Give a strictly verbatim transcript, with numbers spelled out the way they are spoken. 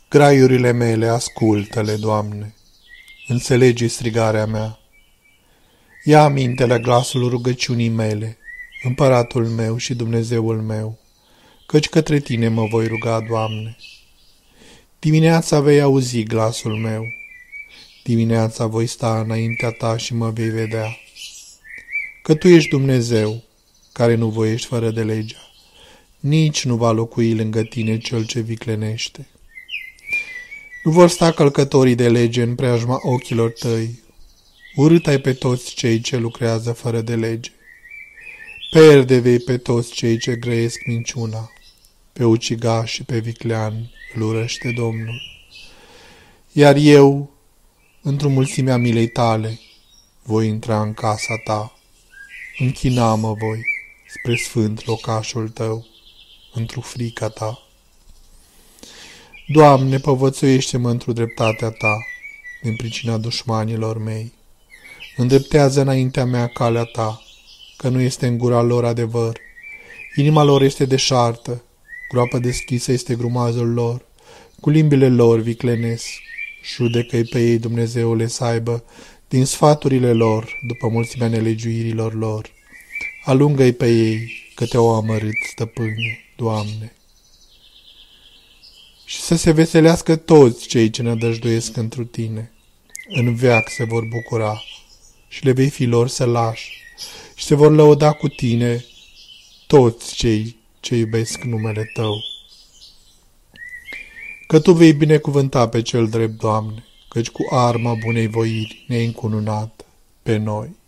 Graiurile mele, ascultă-le, Doamne, înțelege strigarea mea. Ia aminte la glasul rugăciunii mele, Împăratul meu și Dumnezeul meu, căci către Tine mă voi ruga, Doamne. Dimineața vei auzi glasul meu, dimineața voi sta înaintea Ta și mă vei vedea. Că Tu ești Dumnezeu, care nu voiești fără de legea, nici nu va locui lângă Tine cel ce viclenește. Nu vor sta călcătorii de lege în preajma ochilor Tăi. Urât ai pe toți cei ce lucrează fără de lege. Perde vei pe toți cei ce grăiesc minciuna. Pe ucigaș și pe viclean îl urăște Domnul. Iar eu, într-o mulțimea milei Tale, voi intra în casa Ta. Închina-mă voi spre sfânt locașul Tău, într-o frica Ta. Doamne, povățuiește-mă într-o dreptatea Ta, din pricina dușmanilor mei. Îndreptează înaintea mea calea Ta, că nu este în gura lor adevăr. Inima lor este deșartă, groapa deschisă este grumazul lor, cu limbile lor viclenesc. Judecă-i pe ei, Dumnezeule, să aibă din sfaturile lor, după mulțimea nelegiuirilor lor. Alungă-i pe ei, că Te-au amărât, Stăpâne, Doamne. Și să se veselească toți cei ce nădăjduiesc întru Tine. În veac se vor bucura și le vei fi lor sălași și se vor lăuda cu Tine toți cei ce iubesc numele Tău. Că Tu vei binecuvânta pe cel drept, Doamne, căci cu arma bunei voiri ne-ai încununat pe noi.